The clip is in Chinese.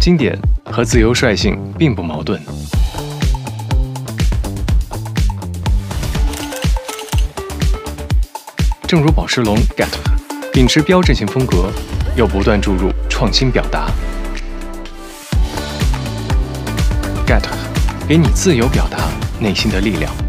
经典和自由率性并不矛盾。正如宝石龙 Get 秉持标志性风格，又不断注入创新表达。Get 给你自由表达内心的力量。